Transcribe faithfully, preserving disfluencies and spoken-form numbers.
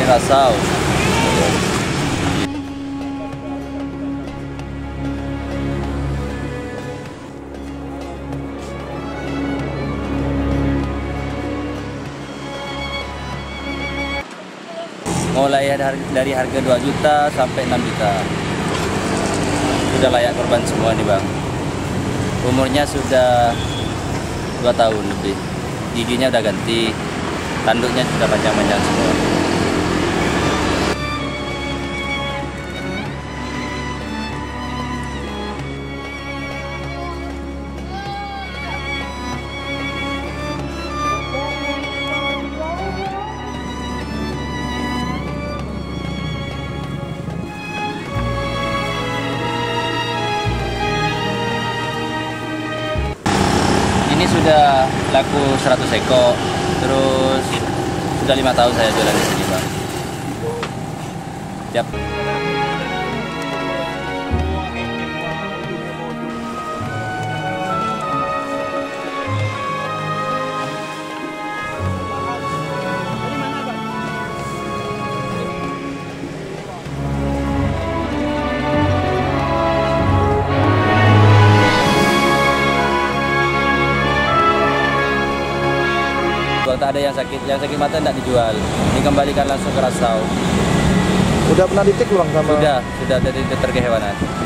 Rasau. Mulai dari harga dua juta sampai enam juta. Sudah layak korban semua nih bang. Umurnya sudah dua tahun lebih. Giginya udah ganti, tanduknya sudah panjang-panjang semua. Ini sudah laku seratus ekor, terus sudah lima tahun saya jualan di sini bang. Siap. Kalau tak ada yang sakit, yang sakit mata tidak dijual, dikembalikan langsung ke Rasau. Udah pernah dicek belum sama? Sudah, sudah dari dokter kehewanan.